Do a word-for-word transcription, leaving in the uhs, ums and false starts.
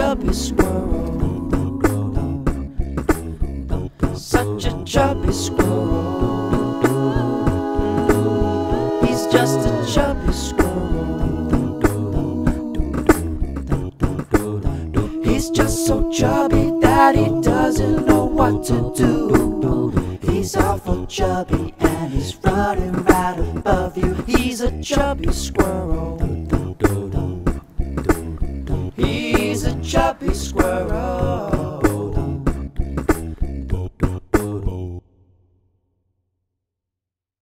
chubby squirrel. Such a chubby squirrel. He's just a chubby squirrel. He's just so chubby that he doesn't know what to do. He's awful chubby and he's running right above you. He's a chubby squirrel. He's a chubby squirrel.